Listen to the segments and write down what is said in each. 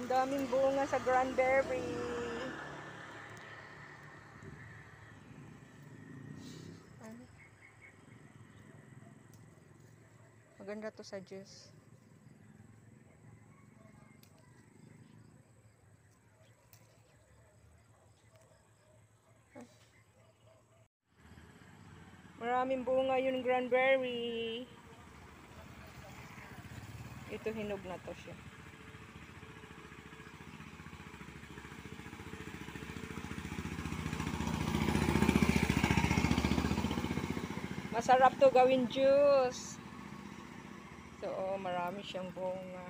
Daming bunga sa cranberry. Maganda to sa juice. Maraming bunga yung cranberry. Ito hinog na to siya. Masarap to gawin juice. So, marami siyang bunga.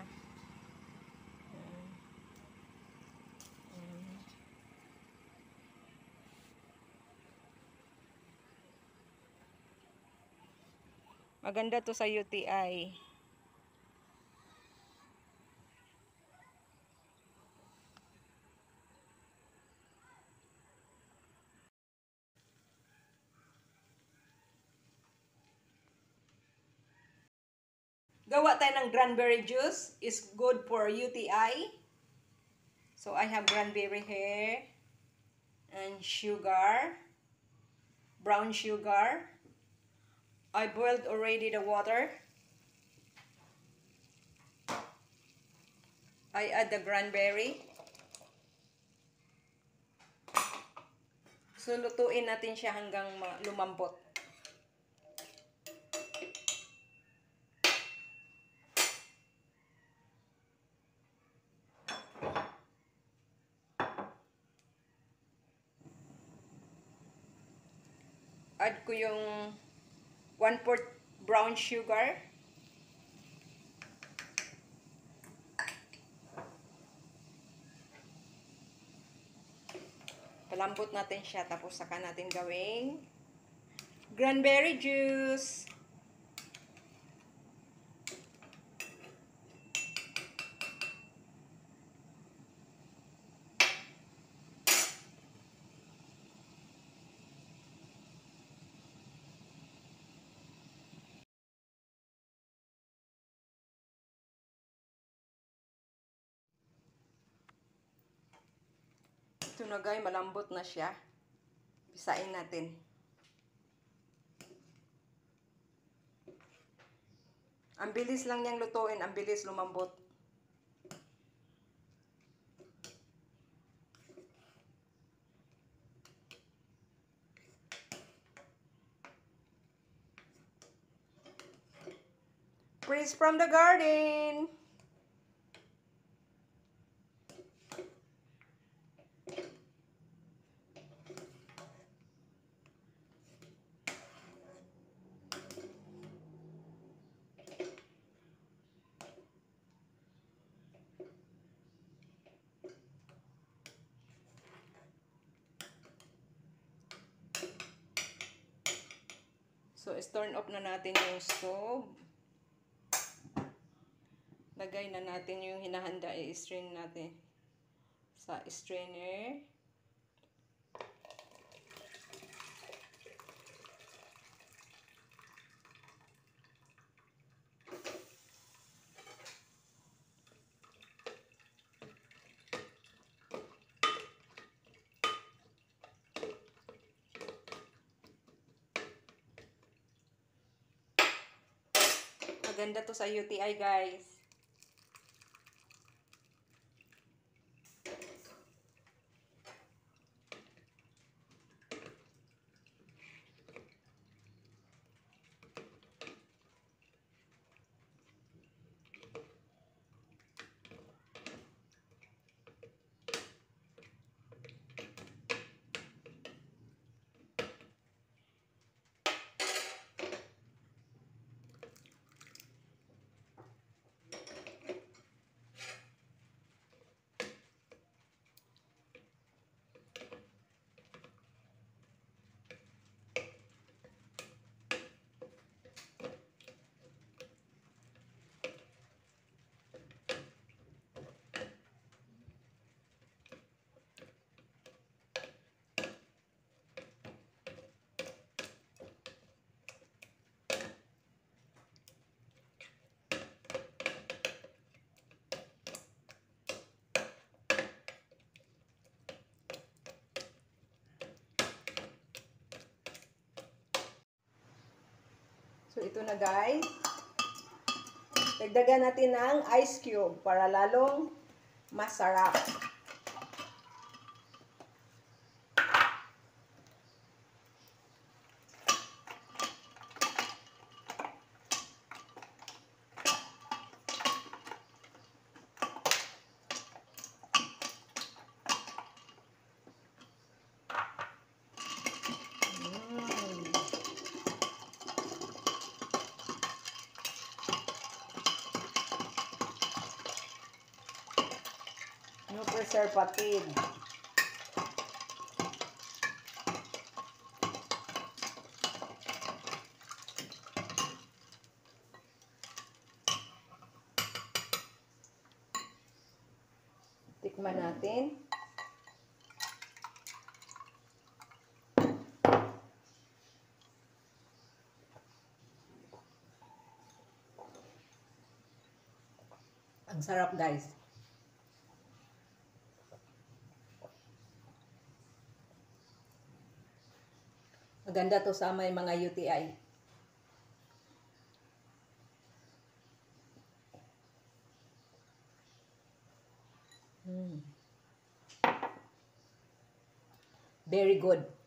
Maganda to sa UTI. Gawa tayo ng cranberry juice. Is good for UTI. So, I have cranberry here. And sugar. Brown sugar. I boiled already the water. I add the cranberry. So, lutuin natin siya hanggang lumambot. Add ko yung 1/4 brown sugar. Palambot natin siya, tapos saka natin gawing cranberry juice. Ito na guys, malambot na siya. Pisain natin. Ang bilis lang niyang lutuin, ang bilis lumambot. Fresh from the garden. So, turn off na natin yung stove. Lagay na natin yung hinahanda, i-strain natin sa strainer. Maganda to sa UTI, guys. So, ito na guys. Dagdagan natin ng ice cube para lalong masarap. No preservative. Tikman natin. Ang sarap guys. Maganda to sa may mga UTI. Very good.